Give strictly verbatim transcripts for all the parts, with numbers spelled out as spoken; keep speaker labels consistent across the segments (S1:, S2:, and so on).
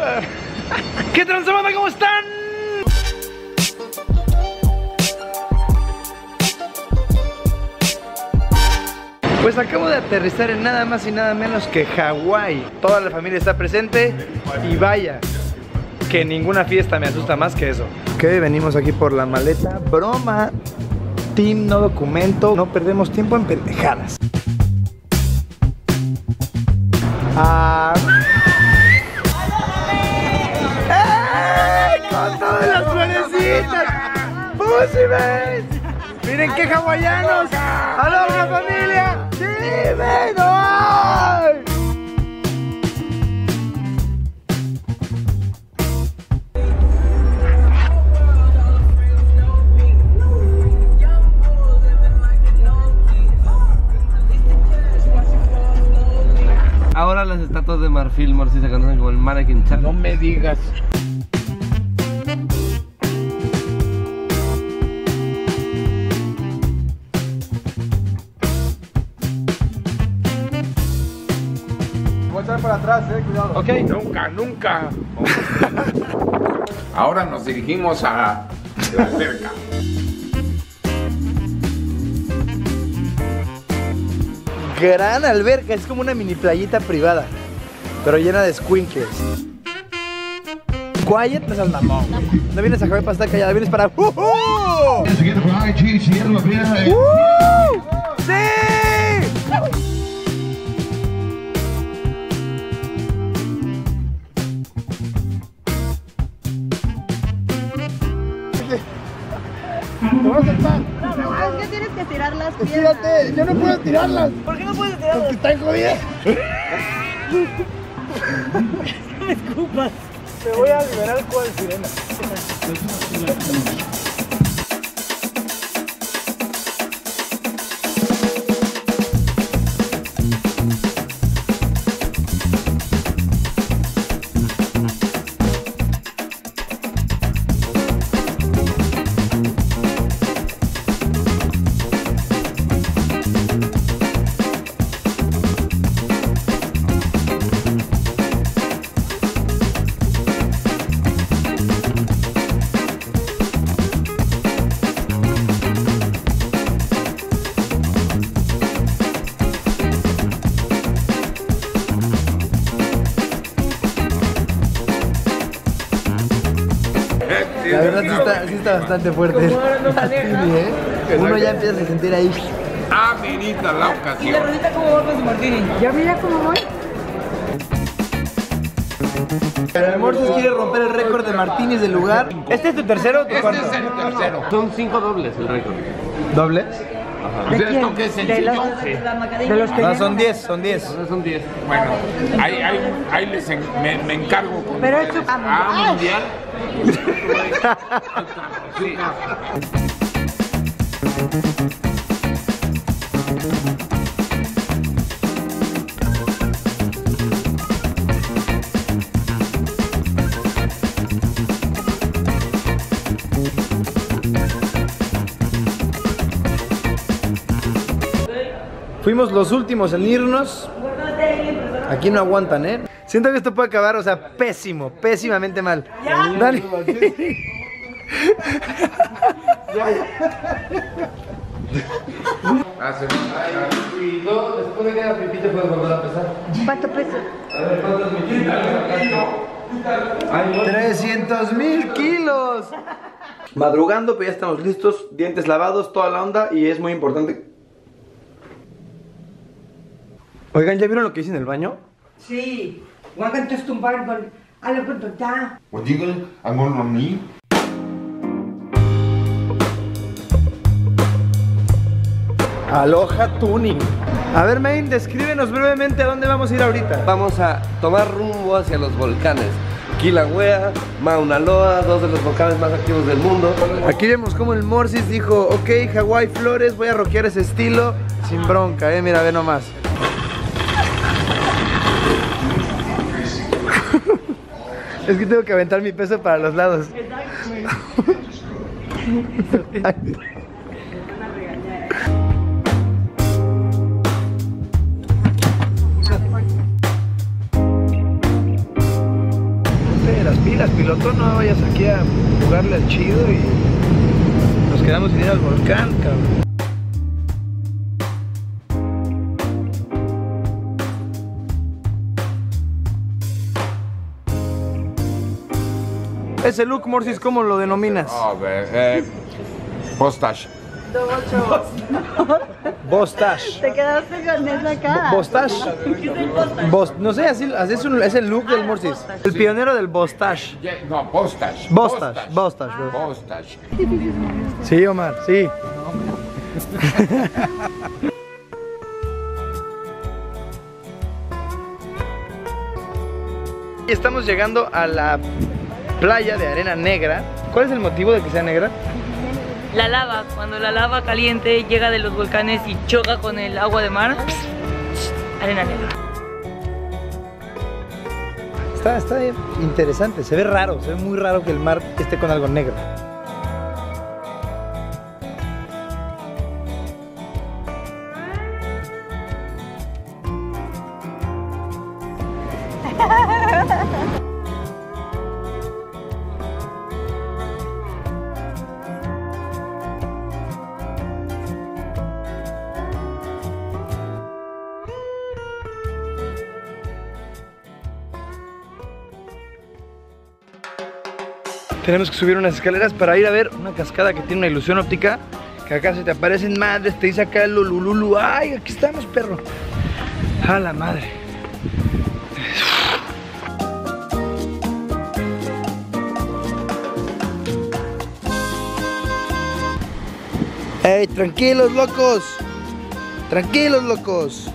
S1: ¿Qué transforma? ¿Cómo están? Pues acabo de aterrizar en nada más y nada menos que Hawái. Toda la familia está presente y vaya que ninguna fiesta me asusta más que eso. Ok, venimos aquí por la maleta. Broma, team, no documento. No perdemos tiempo en pendejadas. Ah... ¡Ey! ¡Con todas las florecitas! ¡Pussybaits! ¡Miren qué hawaianos! ¡Aloha, familia! ¡Sí, ven! ¡Ay!
S2: Ahora las estatuas de marfil, Morsi, se conocen como el Mannequin Chan.
S1: No me digas. Voy a echar para atrás, eh, cuidado.
S3: Ok. Nunca, nunca. Ahora nos dirigimos a la alberca.
S1: Gran alberca, es como una mini playita privada, pero llena de squinkles. Quiet, no seas mamón. No vienes a Hawái para estar callada, vienes para... ¡Uh! ¡Uh! ¡Sí! ¿Te vas a saltar?
S4: No, es que tienes que tirar las piedras.
S1: Estírate, yo no puedo tirarlas.
S4: ¿Por qué no puedes tirarlas?
S1: Porque están jodidas.
S4: No me escupas.
S1: Te voy a liberar cual sirena. La verdad sí está, sí está bastante fuerte. ¿Eh? Uno ya empieza a sentir ahí.
S3: Amerita la
S4: ¿Y la
S3: ocasión.
S4: Rosita cómo va con su martini? ¿Ya mira cómo voy?
S1: Pero el Morsis quiere romper el récord de martinis del lugar. ¿Este es tu tercero o tu
S3: Este
S1: cuarto?
S3: es el tercero.
S2: Son cinco dobles el récord.
S1: ¿Dobles?
S3: Pues esto que es sencillo.
S4: De los que
S1: No, son diez, son diez.
S2: Son diez.
S3: Bueno, ahí, ahí, ahí les en- me, me encargo con
S4: Pero
S3: ustedes.
S4: esto-
S3: Ah, mundial. Sí.
S1: Fuimos los últimos en irnos. Aquí no aguantan, ¿eh? Siento que esto puede acabar, o sea, pésimo, pésimamente mal. Dani.
S3: Hace-
S2: Y no, después de que haga pipí te puedes volver a pesar.
S4: ¿Cuánto pesa?
S2: A ver, ¿cuántos me
S1: trescientos mil kilos. Madrugando, pero ya estamos listos, dientes lavados, toda la onda, y es muy importante. Oigan, ¿ya vieron lo que hice en el baño?
S4: Sí. Huwag tus tumbar con... Alam ko to ta.
S3: Oye, ¿algo no mí?
S1: Aloha Tuning. A ver, Main, descríbenos brevemente a dónde vamos a ir ahorita.
S2: Vamos a tomar rumbo hacia los volcanes Kilauea, Mauna Loa, dos de los volcanes más activos del mundo.
S1: Aquí vemos como el Morsis dijo, ok, Hawái Flores, voy a rockear ese estilo sin bronca, eh, mira, ve nomás. Es que tengo que aventar mi peso para los lados. las pilas, piloto, no vayas aquí a jugarle al chido y nos quedamos sin ir al volcán, cabrón. Ese look, Morsis, ¿cómo lo denominas?
S3: A ver, eh, postage.
S1: Bostache.
S5: Te quedaste con esa cara.
S1: Bostache.
S5: ¿Qué es el bostache?
S1: Bos- no sé, así, así es, un- es el look del Morsis. El pionero del Bostache.
S3: Yeah, no, postage.
S1: Bostache, Bostache, bro.
S3: Postage.
S1: Sí, Omar, sí. Y estamos llegando a la playa de arena negra. ¿Cuál es el motivo de que sea negra?
S6: La lava, cuando la lava caliente llega de los volcanes y choca con el agua de mar, arena negra.
S1: Está, está interesante, se ve raro, se ve muy raro que el mar esté con algo negro. Tenemos que subir unas escaleras para ir a ver una cascada que tiene una ilusión óptica. Que acá se te aparecen madres, te dice acá el lulululu. Ay, aquí estamos, perro. A la madre. Ey, tranquilos, locos. Tranquilos, locos.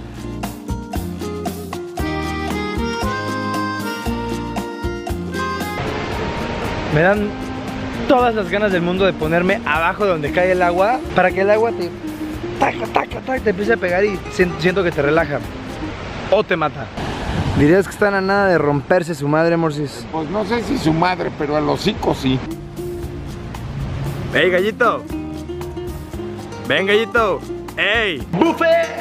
S1: Me dan todas las ganas del mundo de ponerme abajo de donde cae el agua para que el agua te taca, taca, taca, te empiece a pegar y siento que te relaja o te mata. ¿Dirías que están a nada de romperse su madre, Morsis?
S3: Pues no sé si su madre, pero el hocico sí.
S1: ¡Ey, gallito! ¡Ven, gallito! ¡Ey! ¡Buffet!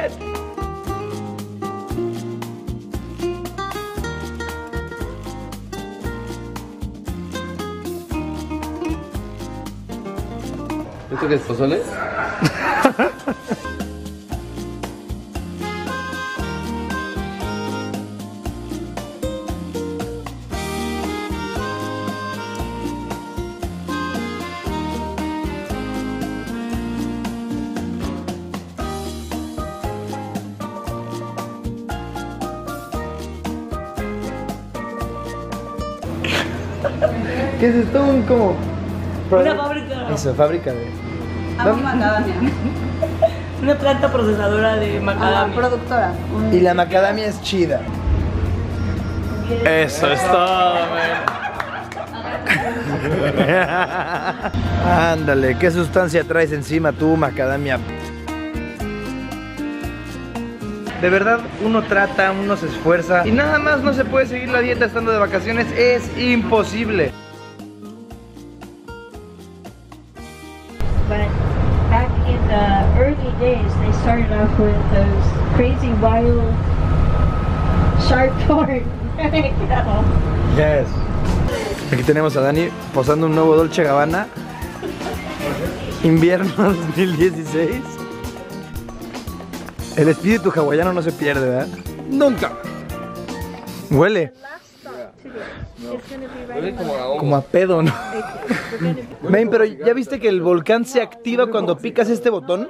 S2: ¿Esto qué es, pozole?
S1: ¿Qué es esto? Un como...
S6: Una fábrica,
S1: Eso, fábrica de...
S5: Amo macadamia.
S6: una planta procesadora de
S5: Ah,
S6: macadamia.
S5: productora.
S1: Y la macadamia es chida. Eso es todo, ándale, ¿qué sustancia traes encima tú, macadamia? De verdad, uno trata, uno se esfuerza y nada más no se puede seguir la dieta estando de vacaciones, es imposible.
S7: But back in the early days, they started off with those crazy wild shark porn.
S1: Yes. Aquí tenemos a Dani posando un nuevo Dolce Gabbana. Invierno dos mil dieciséis. El espíritu hawaiano no se pierde, ¿verdad?
S3: Nunca.
S1: Huele
S2: Huele como a hongo.
S1: como a pedo, ¿no? Ven, pero ¿ya viste que el volcán se activa cuando picas este botón?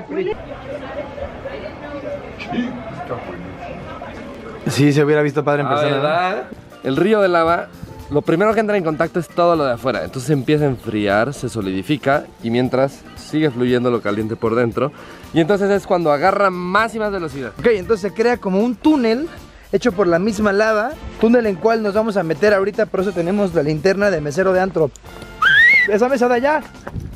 S1: Sí, se hubiera visto padre en
S2: Ah,
S1: persona, ¿no?
S2: ¿verdad? El río de lava, lo primero que entra en contacto es todo lo de afuera. Entonces empieza a enfriar, se solidifica y mientras sigue fluyendo lo caliente por dentro. Y entonces es cuando agarra más y más velocidad.
S1: Ok, entonces se crea como un túnel hecho por la misma lava. Túnel en cual nos vamos a meter ahorita, por eso tenemos la linterna de mesero de antro. Esa mesa de allá.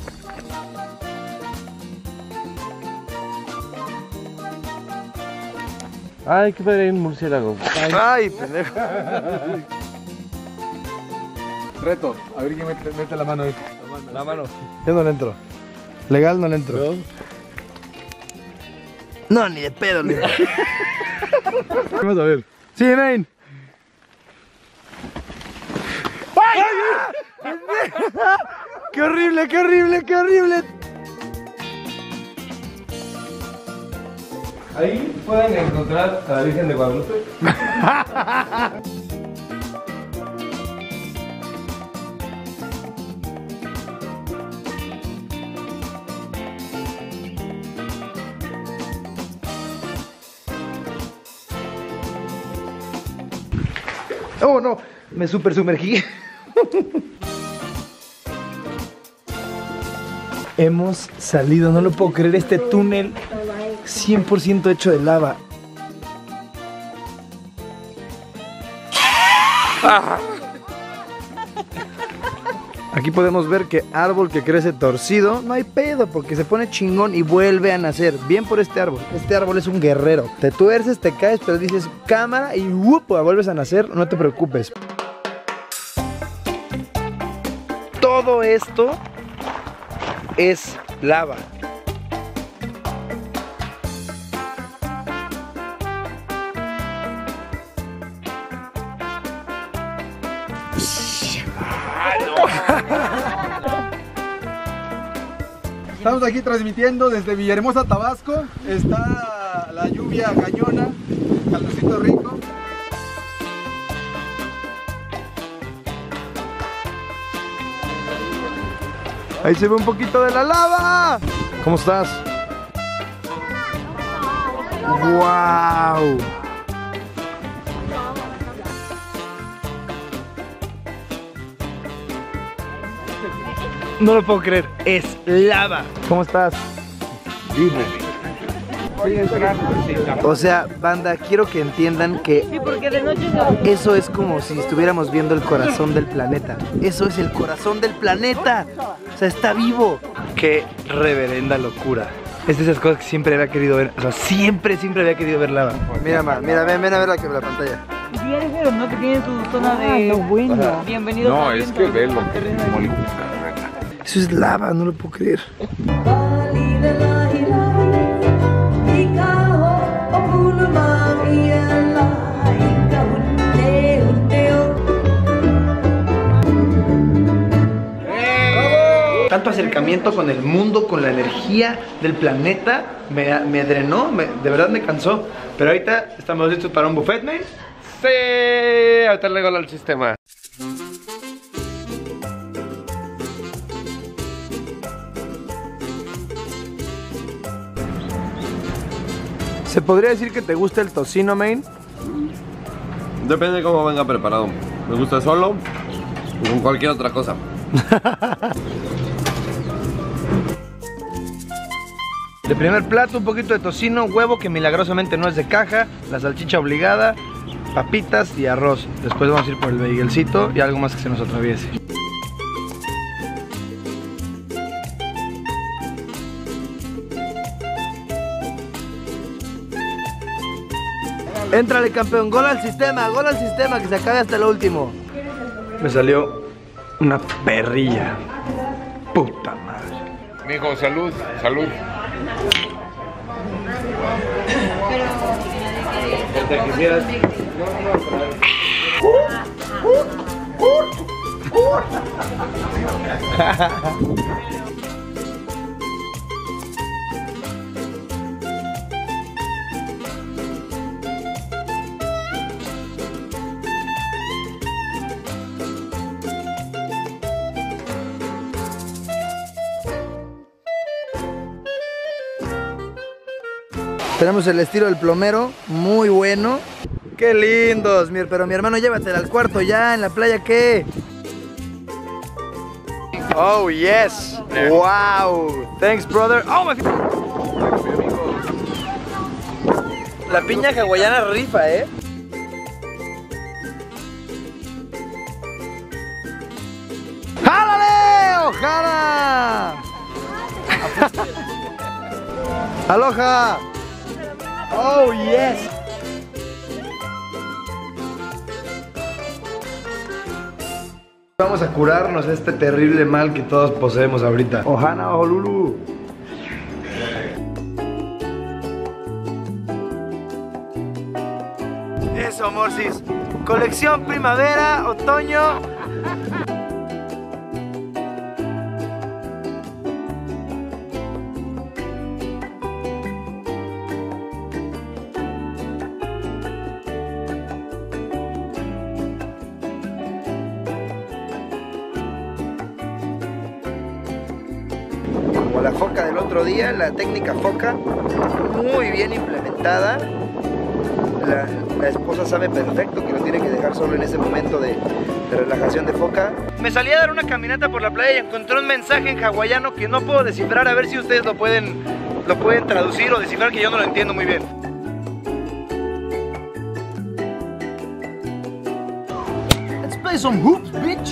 S2: Ay, qué padre, hay un murciélago.
S1: Ay, pendejo.
S3: Reto, a ver quién mete, mete la mano ahí.
S2: La mano.
S1: Yo no le entro. Legal no le entro. No, ni de pedo le entro.
S3: Vamos a ver.
S1: Sí, main. ¡Qué horrible, qué horrible, qué horrible!
S2: Ahí pueden encontrar a la Virgen de Guadalupe.
S1: ¡Oh, no! Me super sumergí. Hemos salido, no lo puedo creer, este túnel cien por ciento hecho de lava. Aquí podemos ver que árbol que crece torcido, no hay pedo porque se pone chingón y vuelve a nacer. Bien por este árbol. Este árbol es un guerrero. Te tuerces, te caes, pero dices cámara y ¡wup! Vuelves a nacer, no te preocupes. Todo esto es lava.
S8: Estamos aquí transmitiendo desde Villahermosa, Tabasco. Está la lluvia cañona, calorcito rico.
S1: Ahí se ve un poquito de la lava. ¿Cómo estás? ¡Wow! No lo puedo creer, es lava. ¿Cómo estás? Vivo. O sea, banda, quiero que entiendan que
S6: Sí, porque de noche
S1: eso es como si estuviéramos viendo el corazón del planeta. Eso es el corazón del planeta. O sea, está vivo. Qué reverenda locura. Es de esas cosas que siempre había querido ver. O sea, siempre, siempre había querido ver lava. Mira, ma, mira, ven, ven a ver la, la pantalla.
S6: Y ya dijeron, ¿no? Que tienen su zona de...
S5: bueno.
S6: Bienvenido.
S3: No, es que ve lo que como le gusta.
S1: Eso es lava, no lo puedo creer. Tanto acercamiento con el mundo, con la energía del planeta, me, me drenó, me, de verdad me cansó. Pero ahorita estamos listos para un buffet, ¿no?
S2: Sí, ahorita le gol al sistema.
S1: ¿Se podría decir que te gusta el tocino, main?
S2: Depende de cómo venga preparado. Me gusta solo o con cualquier otra cosa.
S1: De primer plato, un poquito de tocino, huevo que milagrosamente no es de caja, la salchicha obligada, papitas y arroz. Después vamos a ir por el bagelcito y algo más que se nos atraviese. Éntrale, campeón, gol al sistema, gol al sistema, que se acabe hasta lo último. Me salió una perrilla. Puta madre.
S3: Mijo, salud, salud.
S1: Te quisieras. Tenemos el estilo del plomero, muy bueno. ¡Qué lindos! Pero mi hermano, llévatela al cuarto ya, en la playa, ¿qué? Oh, yes. Wow. Thanks, brother. Oh, my... La piña hawaiana rifa, ¿eh? ¡Jálale! ¡Ojara! ¡Aloha! Oh, yes. Vamos a curarnos este terrible mal que todos poseemos ahorita. Ohana, Honolulu. Eso, Morsis. Colección primavera, otoño. como la foca del otro día, la técnica foca, muy bien implementada. La, la esposa sabe perfecto que lo tiene que dejar solo en ese momento de, de relajación de foca. Me salí a dar una caminata por la playa y encontré un mensaje en hawaiano que no puedo descifrar, a ver si ustedes lo pueden, lo pueden traducir o descifrar, que yo no lo entiendo muy bien.
S8: Let's play some hoops, bitch.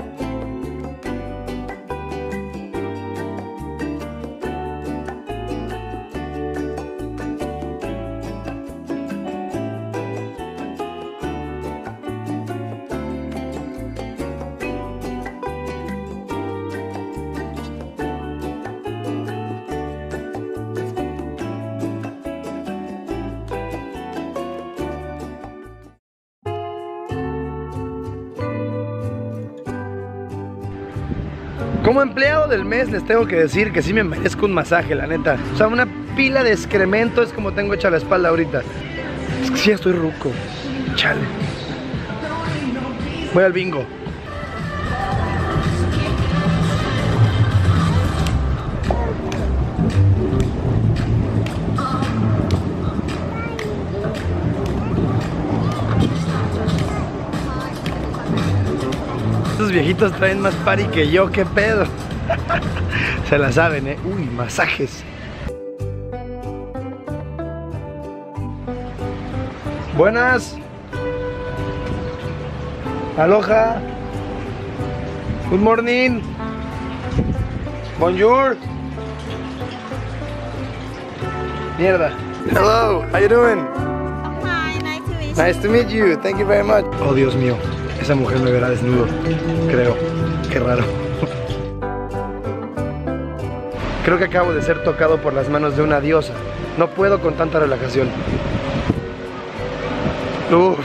S1: Como empleado del mes les tengo que decir que sí me merezco un masaje, la neta. O sea, una pila de excremento es como tengo hecha la espalda ahorita. Es que sí, estoy ruco. Chale. Voy al bingo. Estos viejitos traen más party que yo, qué pedo. Se la saben, eh. Uy, masajes. Buenas. Aloha. Good morning. Bonjour. Mierda. Hello, how you doing?
S5: Hi, nice to meet you.
S1: Nice to meet you. Thank you very much. Oh, Dios mío. Esa mujer me verá desnudo, creo. Qué raro. Creo que acabo de ser tocado por las manos de una diosa. No puedo con tanta relajación. Uf.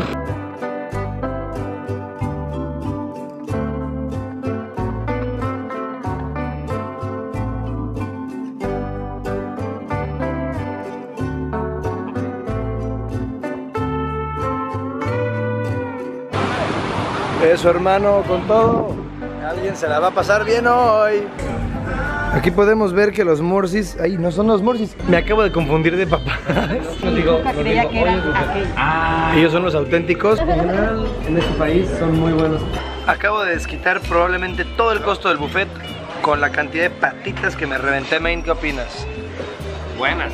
S1: Eso, hermano, con todo. Alguien se la va a pasar bien hoy. Aquí podemos ver que los morsis... Ay, no son los morsis. Me acabo de confundir de papás.
S2: No digo,
S5: Nunca creía que era aquel.
S1: Ellos son los auténticos.
S2: En general, en este país son muy buenos.
S1: Acabo de desquitar probablemente todo el costo del buffet con la cantidad de patitas que me reventé. Main, ¿qué opinas?
S3: Buenas.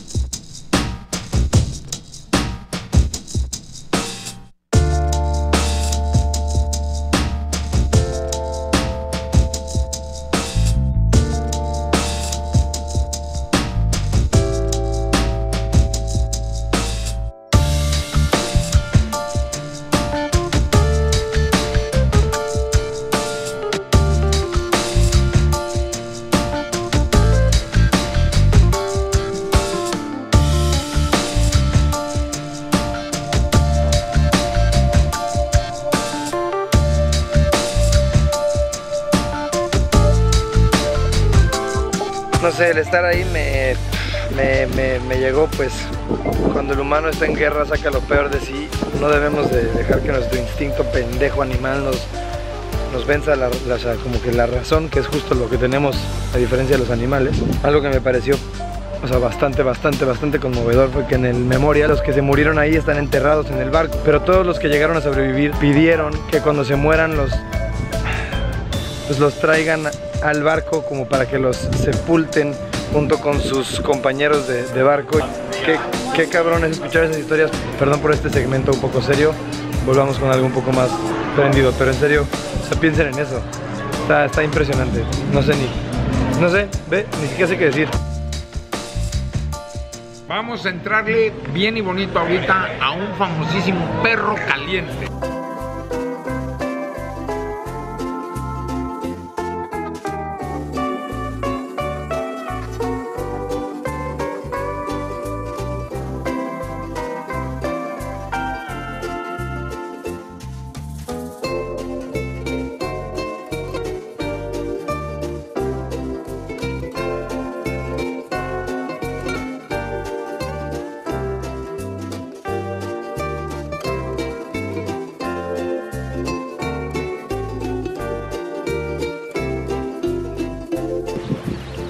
S1: No sé, el estar ahí me, me, me, me llegó, pues cuando el humano está en guerra saca lo peor de sí. No debemos de dejar que nuestro instinto pendejo animal nos, nos venza la, la, o sea, como que la razón, que es justo lo que tenemos a diferencia de los animales. Algo que me pareció, o sea, bastante, bastante, bastante conmovedor fue que en el memorial los que se murieron ahí están enterrados en el barco, pero todos los que llegaron a sobrevivir pidieron que cuando se mueran los, pues los traigan al barco como para que los sepulten junto con sus compañeros de, de barco. Qué, qué cabrón es escuchar esas historias. Perdón por este segmento un poco serio. Volvamos con algo un poco más prendido, pero en serio, o sea, piensen en eso. Está, está impresionante. No sé ni, no sé, ve, ni siquiera sé qué decir.
S3: Vamos a entrarle bien y bonito ahorita a un famosísimo perro caliente.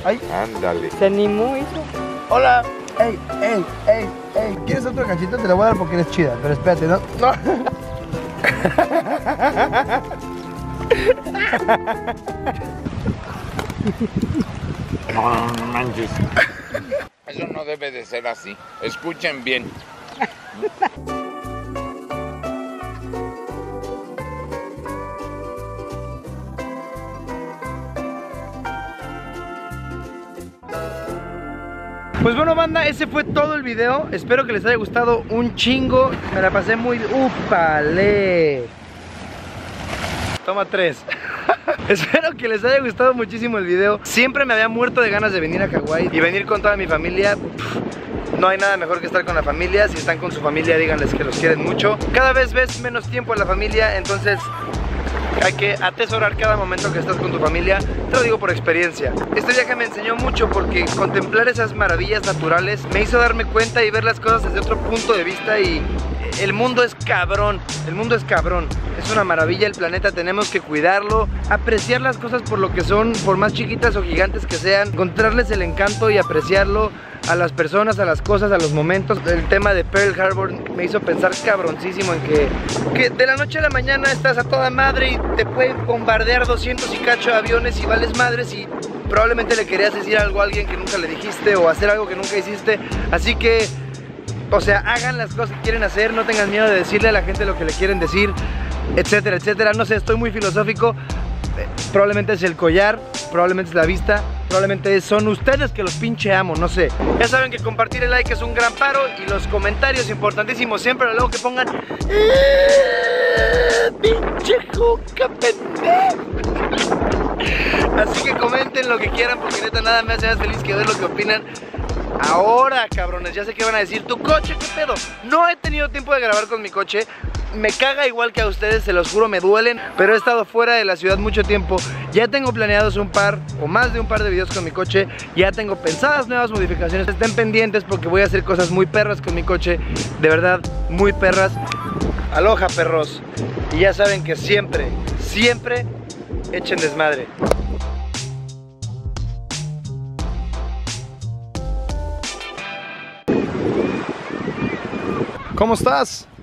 S1: Ay.
S3: Ándale.
S6: Se animó eso.
S1: Hola. Ey, ey, ey, ey. ¿Quieres otro cachito? Te lo voy a dar porque eres chida. Pero espérate, ¿no? No.
S3: No, no manches. Eso no debe de ser así. Escuchen bien.
S1: Pues bueno, banda, ese fue todo el video. Espero que les haya gustado un chingo. Me la pasé muy... ¡Upale! Toma tres. Espero que les haya gustado muchísimo el video. Siempre me había muerto de ganas de venir a Hawái y venir con toda mi familia. Pff, no hay nada mejor que estar con la familia. Si están con su familia, díganles que los quieren mucho. Cada vez ves menos tiempo en la familia, entonces hay que atesorar cada momento que estás con tu familia. Te lo digo por experiencia. Este viaje me enseñó mucho porque contemplar esas maravillas naturales me hizo darme cuenta y ver las cosas desde otro punto de vista. Y el mundo es cabrón, el mundo es cabrón. Es una maravilla el planeta, tenemos que cuidarlo, apreciar las cosas por lo que son, por más chiquitas o gigantes que sean, encontrarles el encanto y apreciarlo a las personas, a las cosas, a los momentos. El tema de Pearl Harbor me hizo pensar cabroncísimo en que, que de la noche a la mañana estás a toda madre y te pueden bombardear doscientos y cacho aviones y vales madres y probablemente le querías decir algo a alguien que nunca le dijiste o hacer algo que nunca hiciste. Así que, o sea, hagan las cosas que quieren hacer, no tengan miedo de decirle a la gente lo que le quieren decir, etcétera, etcétera. No sé, estoy muy filosófico. Probablemente es el collar, probablemente es la vista, probablemente son ustedes que los pinche amo, no sé. Ya saben que compartir el like es un gran paro y los comentarios importantísimos siempre, luego que pongan ¡Eh, pinche juca pendejo! Así que comenten lo que quieran porque neta nada me hace más feliz que ver lo que opinan. Ahora, cabrones, ya sé que van a decir, ¿tu coche qué pedo? No he tenido tiempo de grabar con mi coche. Me caga igual que a ustedes, se los juro, me duelen. Pero he estado fuera de la ciudad mucho tiempo. Ya tengo planeados un par o más de un par de videos con mi coche. Ya tengo pensadas nuevas modificaciones. Estén pendientes porque voy a hacer cosas muy perras con mi coche. De verdad, muy perras. Aloha, perros. Y ya saben que siempre, siempre echen desmadre. ¿Cómo estás?